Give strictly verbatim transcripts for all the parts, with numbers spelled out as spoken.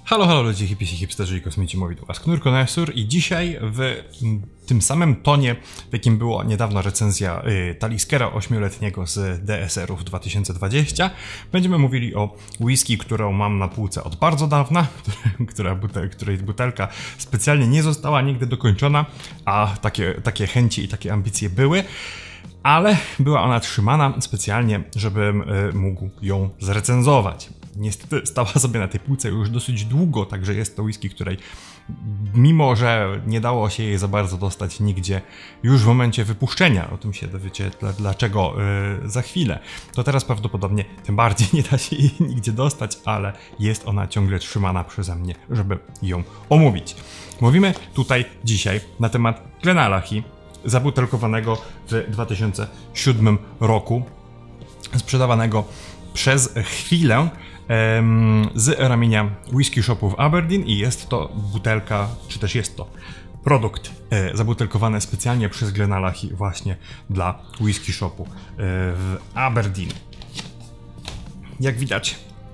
Halo, halo ludzie, hipisi, hipsterzy i kosmici, mówi do was Knur Konesur i dzisiaj w tym samym tonie, w jakim była niedawno recenzja y, Taliskera ośmioletniego z D S R-ów dwa tysiące dwadzieścia, będziemy mówili o whisky, którą mam na półce od bardzo dawna, która butel, której butelka specjalnie nie została nigdy dokończona, a takie, takie chęci i takie ambicje były. Ale była ona trzymana specjalnie, żebym y, mógł ją zrecenzować. Niestety stała sobie na tej półce już dosyć długo, także jest to whisky, której mimo, że nie dało się jej za bardzo dostać nigdzie już w momencie wypuszczenia, o tym się dowiecie dlaczego yy, za chwilę, to teraz prawdopodobnie tym bardziej nie da się jej nigdzie dostać, ale jest ona ciągle trzymana przeze mnie, żeby ją omówić. Mówimy tutaj dzisiaj na temat Glenallachie, zabutelkowanego w dwa tysiące siódmym roku, sprzedawanego przez chwilę em, z ramienia Whisky Shopu w Aberdeen i jest to butelka, czy też jest to produkt e, zabutelkowany specjalnie przez Glenallachie właśnie dla Whisky Shopu e, w Aberdeen. Jak widać,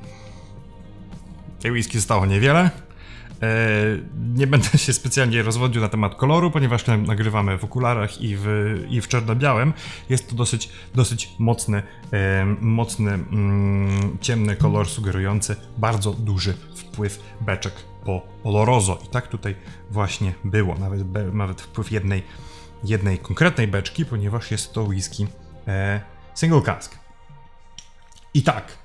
tej whisky zostało niewiele. Nie będę się specjalnie rozwodził na temat koloru, ponieważ nagrywamy w okularach i w, i w czarno-białym. Jest to dosyć, dosyć mocny, e, mocny mm, ciemny kolor sugerujący bardzo duży wpływ beczek po Oloroso. I tak tutaj właśnie było, nawet, be, nawet wpływ jednej, jednej konkretnej beczki, ponieważ jest to whisky e, single cask. I tak.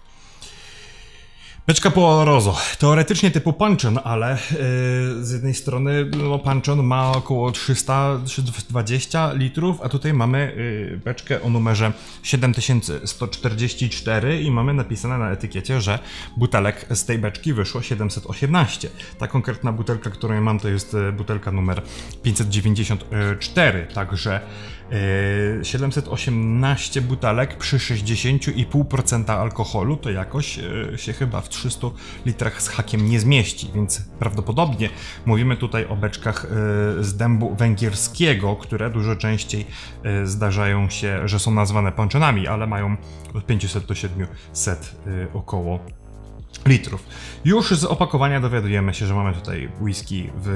Beczka po Oloroso. Teoretycznie typu puncheon, ale yy, z jednej strony no, puncheon ma około trzysta dwadzieścia litrów, a tutaj mamy yy, beczkę o numerze siedem tysięcy sto czterdzieści cztery i mamy napisane na etykiecie, że butelek z tej beczki wyszło siedemset osiemnaście. Ta konkretna butelka, którą ja mam, to jest butelka numer pięćset dziewięćdziesiąt cztery, także yy, siedemset osiemnaście butelek przy sześćdziesięciu i pół procent alkoholu to jakoś yy, się chyba w trzystu litrach z hakiem nie zmieści, więc prawdopodobnie mówimy tutaj o beczkach y, z dębu węgierskiego, które dużo częściej y, zdarzają się, że są nazwane puncheonami, ale mają od pięciuset do siedmiuset y, około litrów. Już z opakowania dowiadujemy się, że mamy tutaj whisky, w,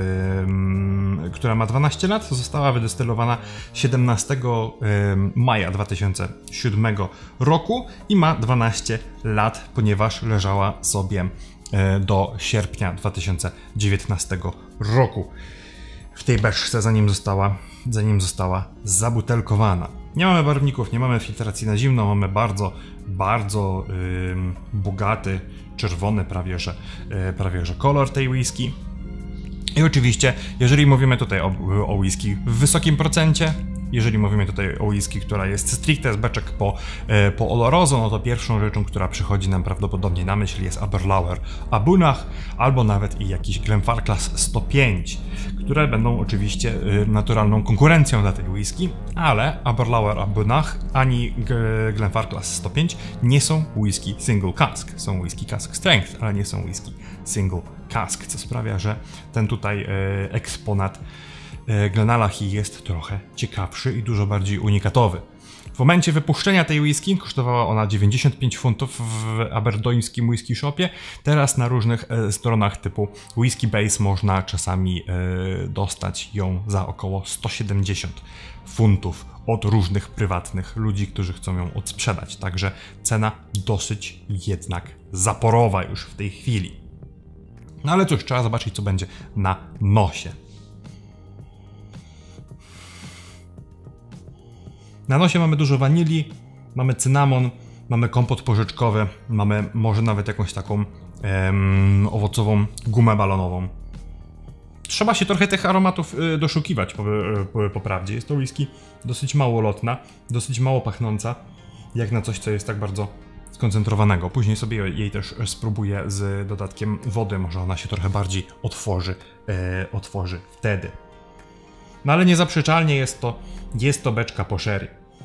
mm, która ma dwanaście lat, została wydestylowana siedemnastego maja dwa tysiące siódmego roku i ma dwanaście lat, ponieważ leżała sobie do sierpnia dwa tysiące dziewiętnastego roku w tej beczce, zanim została, zanim została zabutelkowana. Nie mamy barwników, nie mamy filtracji na zimno, mamy bardzo, bardzo yy, bogaty, czerwony prawie że, yy, prawie że kolor tej whisky. I oczywiście, jeżeli mówimy tutaj o, o whisky w wysokim procencie, jeżeli mówimy tutaj o whisky, która jest stricte z beczek po, e, po Oloroso, no to pierwszą rzeczą, która przychodzi nam prawdopodobnie na myśl jest Aberlour A'bunadh albo nawet i jakiś Glenfarclas sto pięć, które będą oczywiście e, naturalną konkurencją dla tej whisky, ale Aberlour A'bunadh ani Glenfarclas sto pięć nie są whisky single cask. Są whisky cask strength, ale nie są whisky single cask, co sprawia, że ten tutaj e, eksponat Glenallachie jest trochę ciekawszy i dużo bardziej unikatowy. W momencie wypuszczenia tej whisky kosztowała ona dziewięćdziesiąt pięć funtów w aberdońskim whisky shopie. Teraz na różnych e, stronach typu Whisky Base można czasami e, dostać ją za około sto siedemdziesiąt funtów od różnych prywatnych ludzi, którzy chcą ją odsprzedać. Także cena dosyć jednak zaporowa już w tej chwili. No ale cóż, trzeba zobaczyć, co będzie na nosie. Na nosie mamy dużo wanilii, mamy cynamon, mamy kompot porzeczkowy, mamy może nawet jakąś taką em, owocową gumę balonową. Trzeba się trochę tych aromatów y, doszukiwać po, po, po prawdzie. Jest to whisky dosyć mało lotna, dosyć mało pachnąca, jak na coś, co jest tak bardzo skoncentrowanego. Później sobie jej też spróbuję z dodatkiem wody, może ona się trochę bardziej otworzy, y, otworzy wtedy. No ale niezaprzeczalnie jest to, jest to beczka po sherry.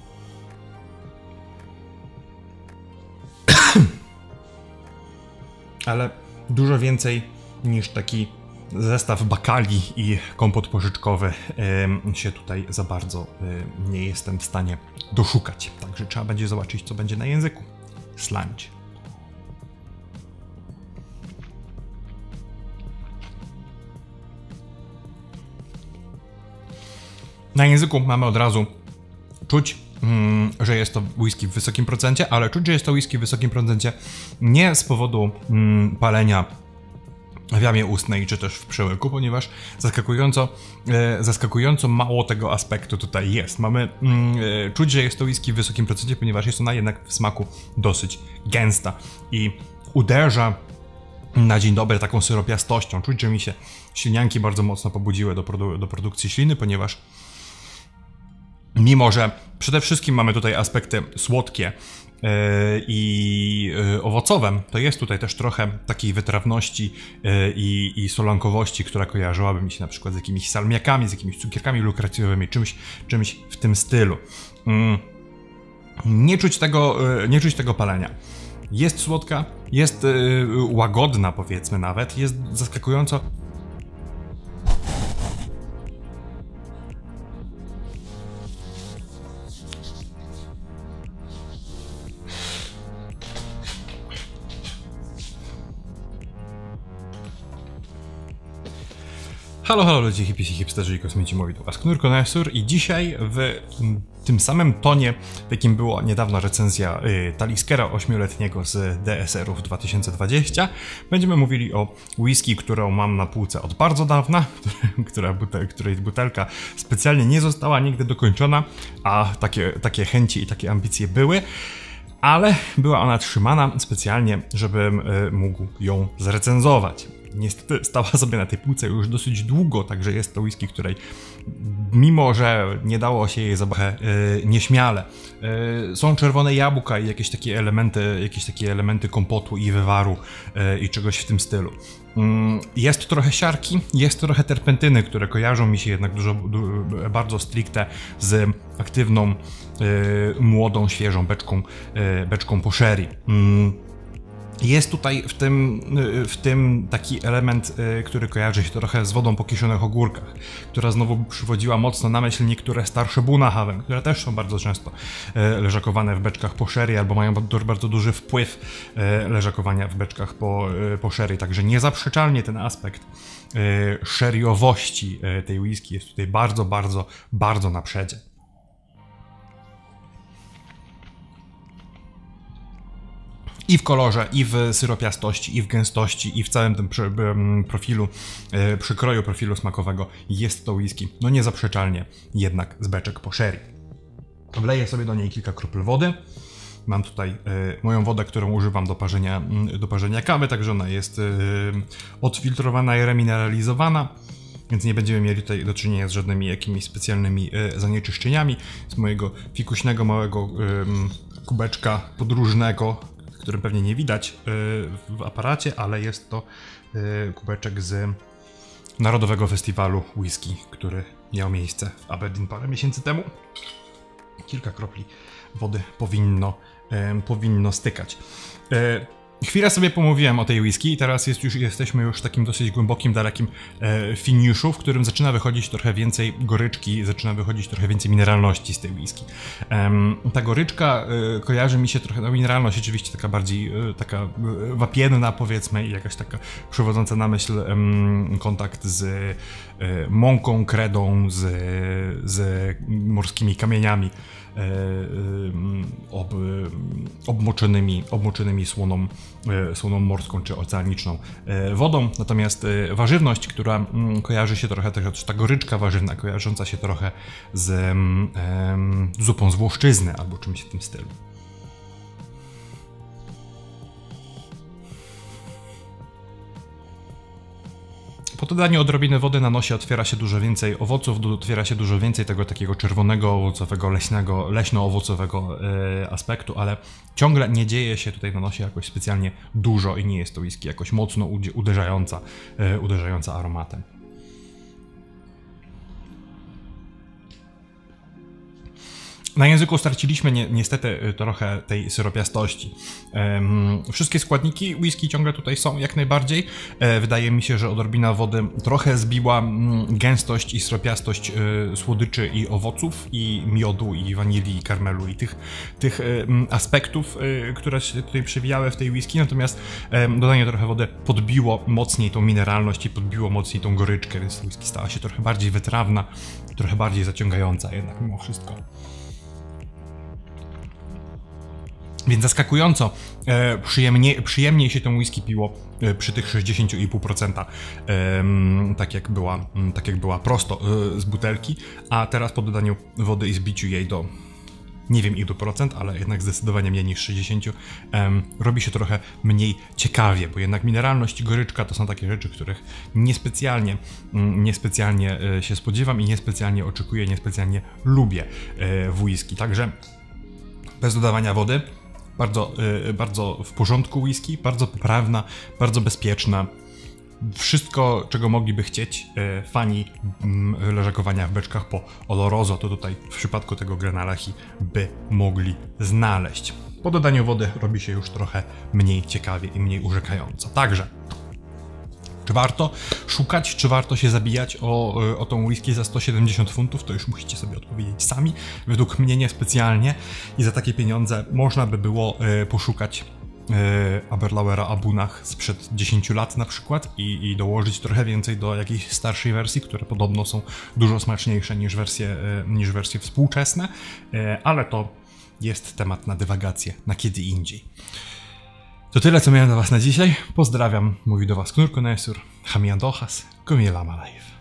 Ale dużo więcej niż taki zestaw bakali i kompot porzeczkowy yy, się tutaj za bardzo yy, nie jestem w stanie doszukać. Także trzeba będzie zobaczyć, co będzie na języku. Slanć. Na języku mamy od razu czuć, mm, że jest to whisky w wysokim procencie, ale czuć, że jest to whisky w wysokim procencie nie z powodu mm, palenia w jamie ustnej, czy też w przełyku, ponieważ zaskakująco, e, zaskakująco mało tego aspektu tutaj jest. Mamy mm, e, czuć, że jest to whisky w wysokim procencie, ponieważ jest ona jednak w smaku dosyć gęsta i uderza na dzień dobry taką syropiastością. Czuć, że mi się ślinianki bardzo mocno pobudziły do, produ do produkcji śliny, ponieważ mimo, że przede wszystkim mamy tutaj aspekty słodkie yy, i yy, owocowe, to jest tutaj też trochę takiej wytrawności yy, i, i solankowości, która kojarzyłaby mi się na przykład z jakimiś salmiakami, z jakimiś cukierkami lukracjowymi, czymś, czymś w tym stylu. Yy. Nie czuć tego, yy, nie czuć tego palenia. Jest słodka, jest yy, łagodna, powiedzmy nawet, jest zaskakująco. Halo, halo ludzie, hipisi, hipsterzy i kosmici, mówi do was Knur Konesur i dzisiaj w tym samym tonie, w jakim była niedawno recenzja y, Taliskera ośmioletniego z D S R-ów dwa tysiące dwadzieścia, będziemy mówili o whisky, którą mam na półce od bardzo dawna, która butel, której butelka specjalnie nie została nigdy dokończona, a takie, takie chęci i takie ambicje były. Ale była ona trzymana specjalnie, żebym y, mógł ją zrecenzować. Niestety stała sobie na tej półce już dosyć długo, także jest to whisky, której mimo, że nie dało się jej zobaczyć yy, nieśmiale. Yy, są czerwone jabłka i jakieś takie elementy, jakieś takie elementy kompotu i wywaru yy, i czegoś w tym stylu. Yy, jest trochę siarki, jest trochę terpentyny, które kojarzą mi się jednak dużo, du, bardzo stricte z aktywną, yy, młodą, świeżą beczką, yy, beczką po sherry. Yy. Jest tutaj w tym, w tym taki element, który kojarzy się trochę z wodą po kiszonych ogórkach, która znowu przywodziła mocno na myśl niektóre starsze Bunnahaven, które też są bardzo często leżakowane w beczkach po sherry albo mają bardzo duży wpływ leżakowania w beczkach po, po sherry, także niezaprzeczalnie ten aspekt sherryowości tej whisky jest tutaj bardzo, bardzo, bardzo na przedzie. I w kolorze, i w syropiastości, i w gęstości, i w całym tym profilu, przykroju profilu smakowego jest to whisky, no niezaprzeczalnie jednak z beczek po sherry. Wleję sobie do niej kilka kropel wody. Mam tutaj y, moją wodę, którą używam do parzenia, y, do parzenia kawy, także ona jest y, odfiltrowana i remineralizowana, więc nie będziemy mieli tutaj do czynienia z żadnymi jakimiś specjalnymi y, zanieczyszczeniami. Z mojego fikuśnego małego y, kubeczka podróżnego, którym pewnie nie widać w aparacie, ale jest to kubeczek z Narodowego Festiwalu Whisky, który miał miejsce w Aberdeen parę miesięcy temu. Kilka kropli wody powinno, powinno stykać. Chwilę sobie pomówiłem o tej whisky i teraz jest już, jesteśmy już w takim dosyć głębokim, dalekim e, finiszu, w którym zaczyna wychodzić trochę więcej goryczki, zaczyna wychodzić trochę więcej mineralności z tej whisky. E, ta goryczka e, kojarzy mi się trochę, no mineralność oczywiście taka bardziej e, taka e, wapienna powiedzmy i jakaś taka przywodząca na myśl e, kontakt z e, mąką, kredą, z, z morskimi kamieniami. Ob, obmoczonymi, obmoczonymi słoną, słoną morską czy oceaniczną wodą. Natomiast warzywność, która kojarzy się trochę, też ta goryczka warzywna kojarząca się trochę z um, zupą z Włoszczyzny albo czymś w tym stylu. Po dodaniu odrobiny wody na nosie otwiera się dużo więcej owoców, otwiera się dużo więcej tego takiego czerwonego, owocowego, leśnego, leśno-owocowego e, aspektu, ale ciągle nie dzieje się tutaj na nosie jakoś specjalnie dużo i nie jest to whisky jakoś mocno uderzająca, e, uderzająca aromatem. Na języku straciliśmy ni niestety trochę tej syropiastości. Ehm, wszystkie składniki whisky ciągle tutaj są, jak najbardziej. E, wydaje mi się, że odrobina wody trochę zbiła mm, gęstość i syropiastość e, słodyczy i owoców, i miodu, i wanilii, i karmelu, i tych, tych e, aspektów, e, które się tutaj przewijały w tej whisky. Natomiast e, dodanie trochę wody podbiło mocniej tą mineralność i podbiło mocniej tą goryczkę, więc ta whisky stała się trochę bardziej wytrawna, trochę bardziej zaciągająca jednak mimo wszystko. Więc zaskakująco e, przyjemnie, przyjemniej się tą whisky piło e, przy tych sześćdziesiąt i pół procent, e, tak, jak była, tak jak była prosto e, z butelki, a teraz po dodaniu wody i zbiciu jej do, nie wiem ilu procent, ale jednak zdecydowanie mniej niż sześćdziesiąt, e, robi się trochę mniej ciekawie, bo jednak mineralność i goryczka to są takie rzeczy, których niespecjalnie, niespecjalnie się spodziewam i niespecjalnie oczekuję, niespecjalnie lubię e, w whisky, także bez dodawania wody. Bardzo, yy, bardzo w porządku whisky, bardzo poprawna, bardzo bezpieczna. Wszystko, czego mogliby chcieć yy, fani yy, leżakowania w beczkach po Oloroso, to tutaj w przypadku tego Granalachi by mogli znaleźć. Po dodaniu wody robi się już trochę mniej ciekawie i mniej urzekająco. Także, czy warto szukać, czy warto się zabijać o, o tą whisky za sto siedemdziesiąt funtów, to już musicie sobie odpowiedzieć sami. Według mnie niespecjalnie i za takie pieniądze można by było y, poszukać y, Aberloura Abunach sprzed dziesięciu lat na przykład i, i dołożyć trochę więcej do jakiejś starszej wersji, które podobno są dużo smaczniejsze niż wersje, y, niż wersje współczesne, y, ale to jest temat na dywagację na kiedy indziej. To tyle, co miałem dla was na dzisiaj. Pozdrawiam, mówi do was Knur Konesur, Hamian Dochas, Komiela Live.